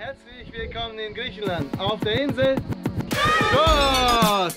Herzlich willkommen in Griechenland auf der Insel Kos!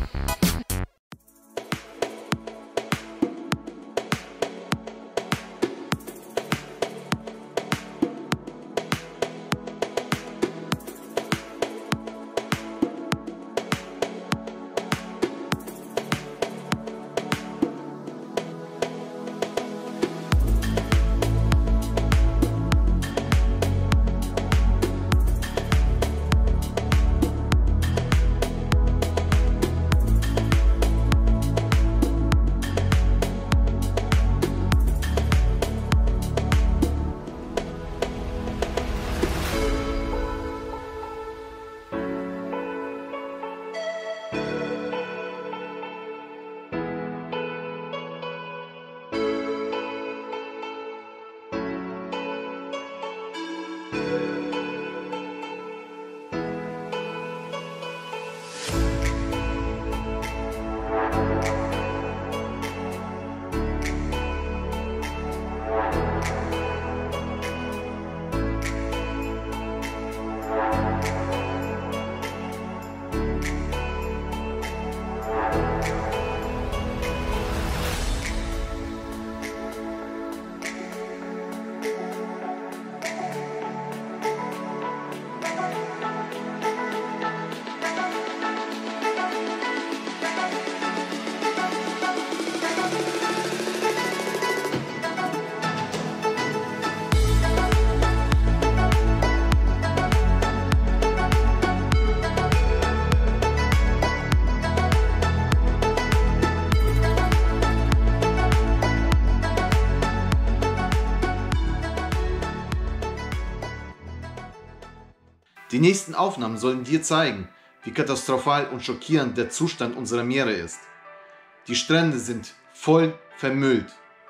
Die nächsten Aufnahmen sollen dir zeigen, wie katastrophal und schockierend der Zustand unserer Meere ist. Die Strände sind voll vermüllt.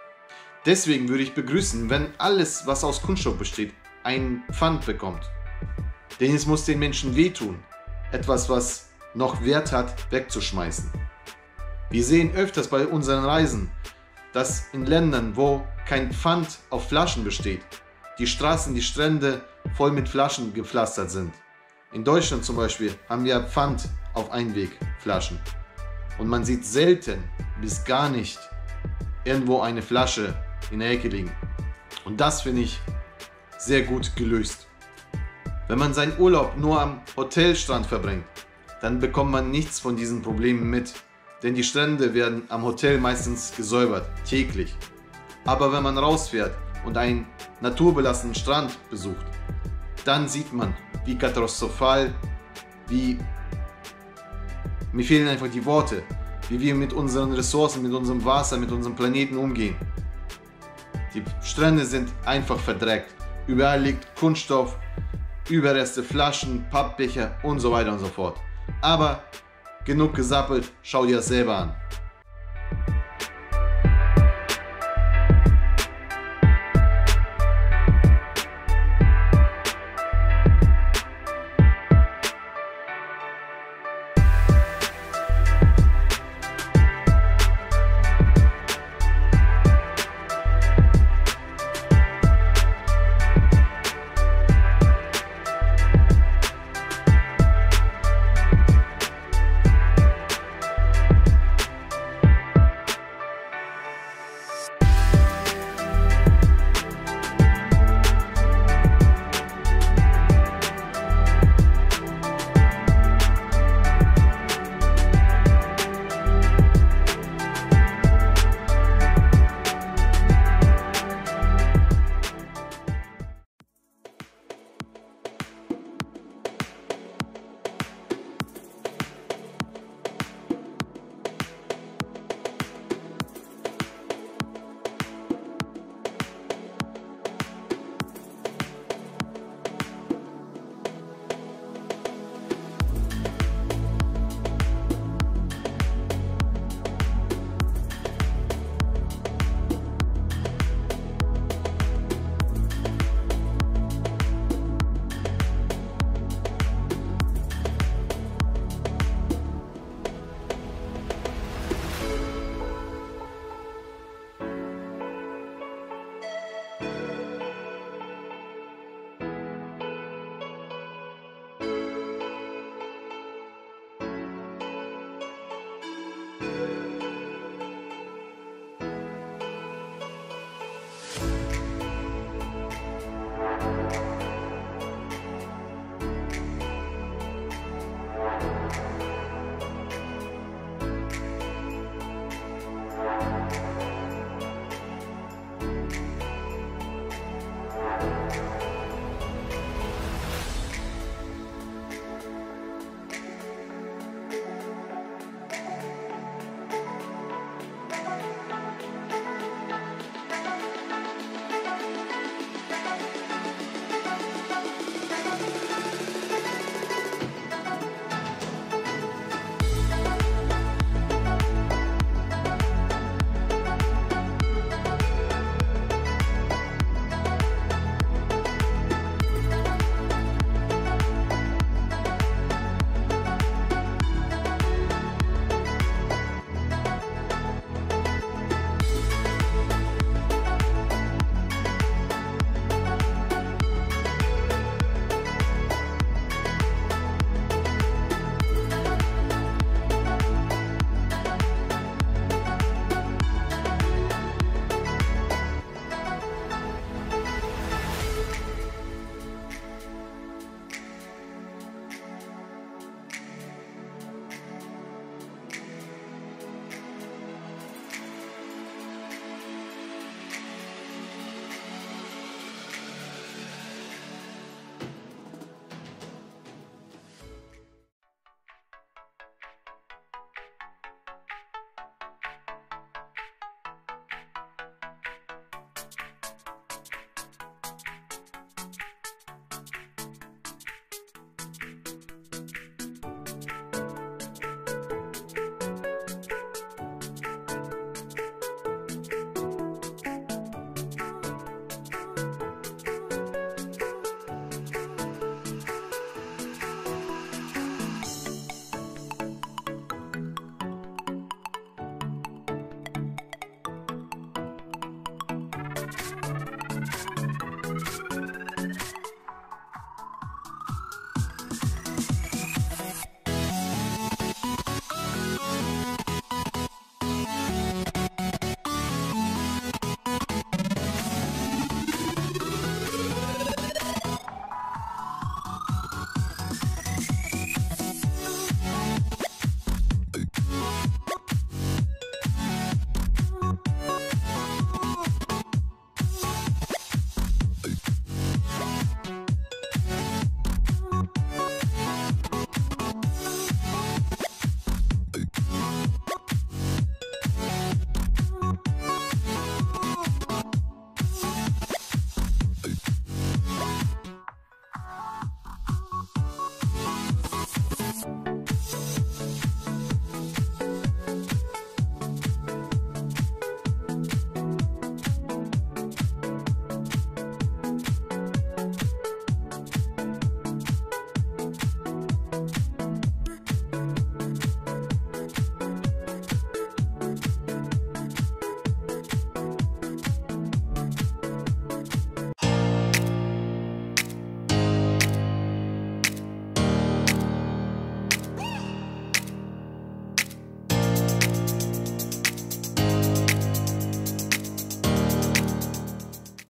Deswegen würde ich begrüßen, wenn alles, was aus Kunststoff besteht, einen Pfand bekommt. Denn es muss den Menschen wehtun, etwas, was noch Wert hat, wegzuschmeißen. Wir sehen öfters bei unseren Reisen, dass in Ländern, wo kein Pfand auf Flaschen besteht, die Straßen, die Strände voll mit Flaschen gepflastert sind. In Deutschland zum Beispiel haben wir Pfand auf Einwegflaschen. Und man sieht selten bis gar nicht irgendwo eine Flasche in der Ecke liegen. Und das finde ich sehr gut gelöst. Wenn man seinen Urlaub nur am Hotelstrand verbringt, dann bekommt man nichts von diesen Problemen mit. Denn die Strände werden am Hotel meistens gesäubert, täglich. Aber wenn man rausfährt und einen naturbelassenen Strand besucht, dann sieht man, wie katastrophal, mir fehlen einfach die Worte, wie wir mit unseren Ressourcen, mit unserem Wasser, mit unserem Planeten umgehen. Die Strände sind einfach verdreckt. Überall liegt Kunststoff, Überreste, Flaschen, Pappbecher und so weiter und so fort. Aber genug gesappelt, schau dir das selber an.